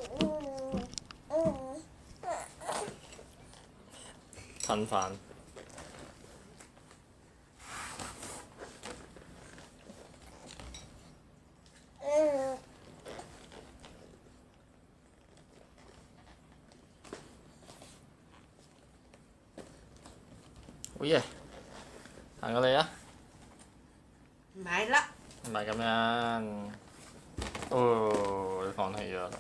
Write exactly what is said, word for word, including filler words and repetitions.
吞飯。好嘢，行過嚟啊！ 唔係啦， 唔係咁樣。哦，你放棄咗啦。